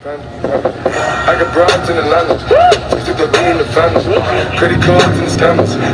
I got broads in Atlanta, took the lean in the family, credit cards and scammers.